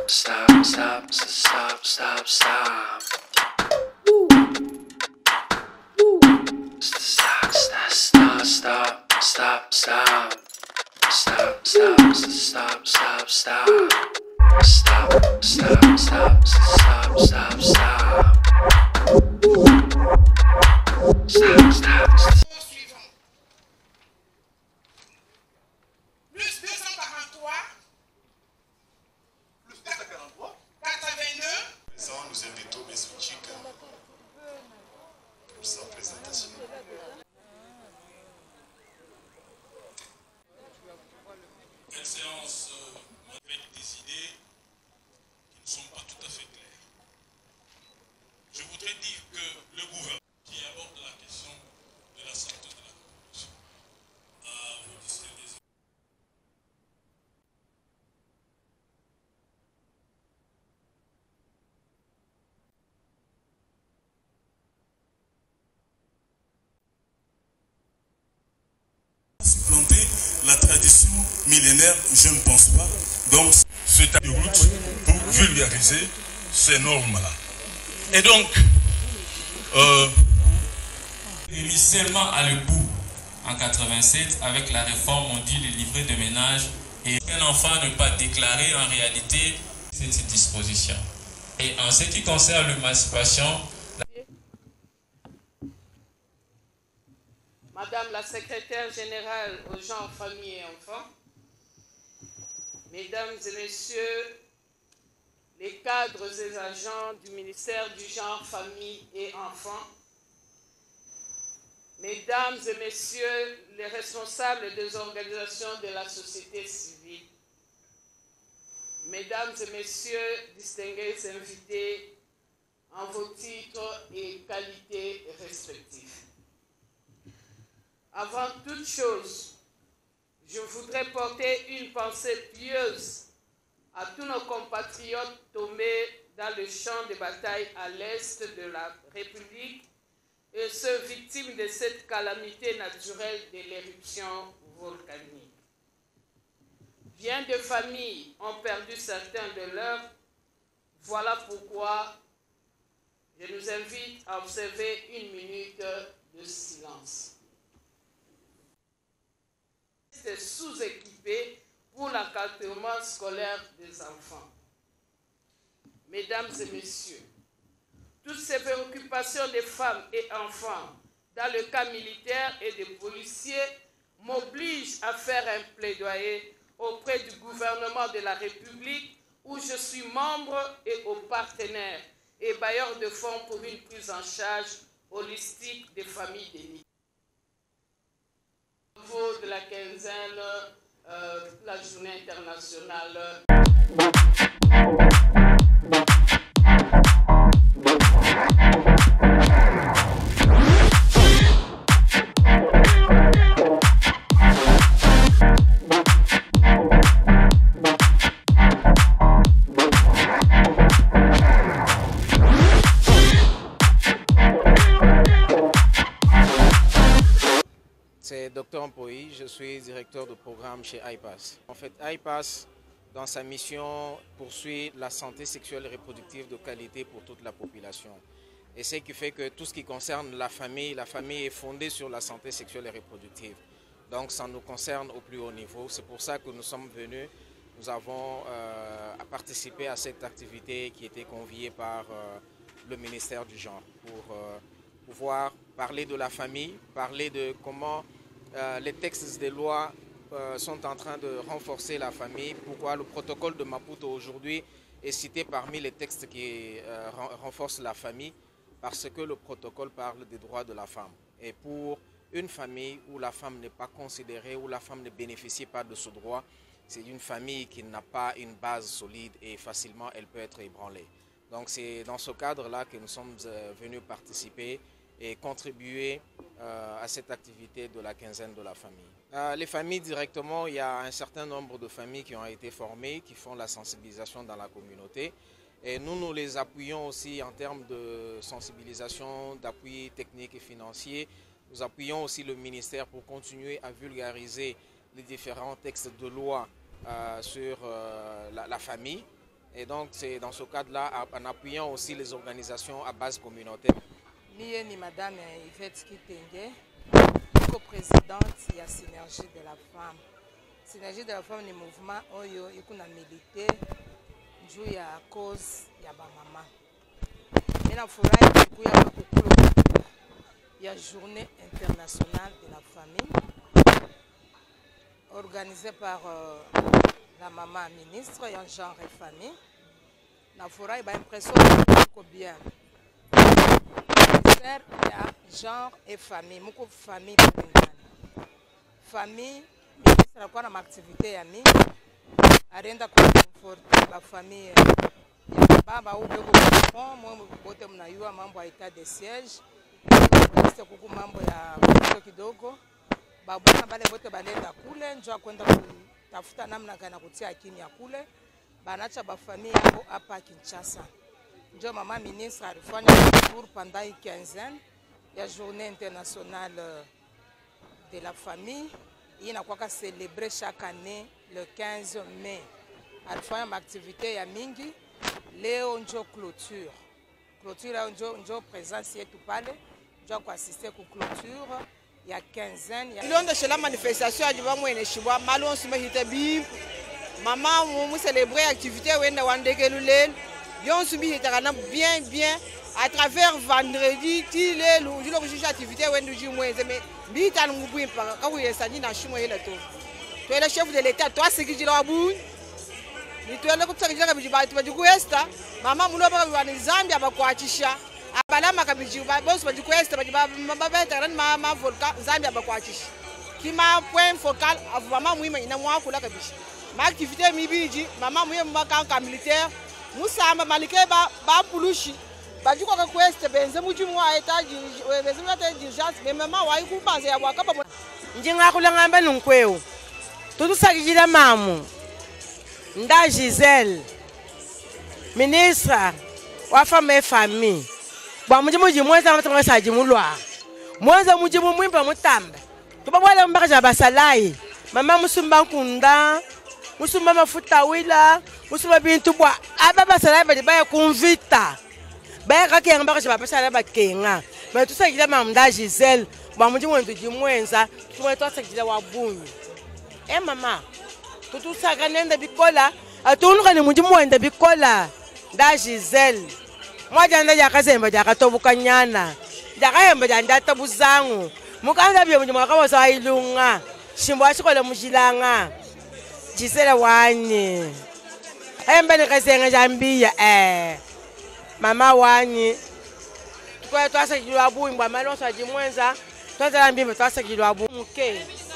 stop, stop, stop, stop, stop. Stop, stop, stop, stop, stop. Stop, stop, stop, stop, stop. Stop, stop, stop, stop, stop, stop. Stop, stop. Plus 243, plus 443, 82. Nous invitons M. Chika pour sa présentation. Cette séance avec des idées qui ne sont pas tout à fait claires. Je voudrais dire que le gouvernement qui aborde la question de la santé de la population a modifié les supplanter la tradition millénaire, je ne pense pas. Donc, c'est de route pour vulgariser ces normes-là. Et donc, mis seulement à le bout en 87 avec la réforme, on dit les livrets de ménage et un enfant ne pas déclaré en réalité cette disposition. Et en ce qui concerne l'émancipation, Madame la secrétaire générale aux gens, familles et enfants, Mesdames et Messieurs les cadres et agents du ministère du Genre, Famille et Enfants, Mesdames et Messieurs les responsables des organisations de la société civile, Mesdames et Messieurs distingués invités en vos titres et qualités respectifs. Avant toute chose, je voudrais porter une pensée pieuse à tous nos compatriotes tombés dans le champ de bataille à l'est de la République et ceux victimes de cette calamité naturelle de l'éruption volcanique. Bien de familles ont perdu certains de leurs. Voilà pourquoi je nous invite à observer une minute de silence. Sous-équipés pour l'encadrement scolaire des enfants. Mesdames et Messieurs, toutes ces préoccupations des femmes et enfants dans le cas militaire et des policiers m'obligent à faire un plaidoyer auprès du gouvernement de la République où je suis membre et aux partenaires et bailleurs de fonds pour une prise en charge holistique des familles démunies. Au niveau de la quinzaine, la journée internationale. C'est Dr Mpoyi, je suis directeur de programme chez IPAS. En fait, IPAS, dans sa mission, poursuit la santé sexuelle et reproductive de qualité pour toute la population. Et ce qui fait que tout ce qui concerne la famille est fondée sur la santé sexuelle et reproductive. Donc ça nous concerne au plus haut niveau. C'est pour ça que nous sommes venus. Nous avons participé à cette activité qui était conviée par le ministère du Genre pour pouvoir parler de la famille, parler de comment les textes des lois sont en train de renforcer la famille, pourquoi le protocole de Maputo aujourd'hui est cité parmi les textes qui renforcent la famille, parce que le protocole parle des droits de la femme. Et pour une famille où la femme n'est pas considérée, où la femme ne bénéficie pas de ce droit, c'est une famille qui n'a pas une base solide et facilement elle peut être ébranlée. Donc c'est dans ce cadre-là que nous sommes venus participer et contribuer à cette activité de la quinzaine de la famille. Les familles directement, il y a un certain nombre de familles qui ont été formées, qui font la sensibilisation dans la communauté. Et nous les appuyons aussi en termes de sensibilisation, d'appui technique et financier. Nous appuyons aussi le ministère pour continuer à vulgariser les différents textes de loi sur la famille. Et donc c'est dans ce cadre-là, en appuyant aussi les organisations à base communautaire. Lié ni Madame Yvette Kitenge, co-présidente de la Synergie de la Femme. Synergie de la Femme ni mouvement oyo ikuna milité juu ya cause ya ba mama. Ina furahi kuya makukulu ya journée internationale de la famille organisée par la maman ministre et genre et famille. Na furahi ba impression ko bien. Il y a genre et famille. Moko famille famille ministre anakuwa na activité ya mingi arenda kuconforter la famille ya baba au beko kwa mwa bote mnayua mambo ya état de siège kwa kuku mambo ya kidogo kidogo babuna bale bote balenda kule njoo kwenda kutafuta namna gani kutia akini ya kule banacha ba famille yao hapa Kinshasa. Ndio mama ministre alifanya tour pendant une quinzaine ya journée internationale de la famille. Il n'a pas célébré chaque année le 15 mai. Alifanya ma activité ya mingi. Leo njo clôture. Clôture njo présence yetu pale. Njo kwa assister ku clôture ya quinzaine. Ilonde chez la manifestation ya diba mwene shibwa malon sima hitabi. Mama mu célébrer activité wenda wandekelulel. Yon subi hitakana bien à travers vendredi ti le lu jilo kushusha activité wendu ji mwenze me mbita ngubwi mpaka ka kuyesani na shimo hele to le chef de l'état toi sikijila wabu ni twele kutsakijila kabiji batu bajikuesta mama mulo baka bani Zambia bakwachisha abalama kabiji boss bajikuesta babeta ran mama volka Zambia bakwachisha kima point focal avu mama muima ina mwakula kabiji ma activité mibiji mama muye mbaka militaire musamba malike ba pulushi bajiko ka quest benze mujimu wa etaji benze mata d'urgence mais mama wa ikubanze ya wakapa njinga kulangamba nunkweo tutusakijira mamu nda Giselle ministre wa femme et famille bwa mujimu mweza matanga saji mulwa mweza mujimu mwimba mutamba tubabwala mbaka basalai mama musumba nkunda musumba mafuta wila musumba bintu bwa aba basalai bali baya kunvita baya kakenga mbaka basalai bakenga mais tout ça il a mamda Giselle bwa mujimu ndu jimwenza tumwe twasakijira wabunyu mama tutusaka nenda bikola atunuka ni mujimu wenda bikola nda Giselle mwaja nda yakazemba jakatobuka nyana jakayemba jandata buzangu mukanda bye mujimu wakabosa ilunga shimbo ashikola mujilanga Giselle wanye embe ni kasenga jambia mama wanye kwa twasakijwa bunyu bwa malonsa jimwenza twazala mbimba twasakijwa bunyu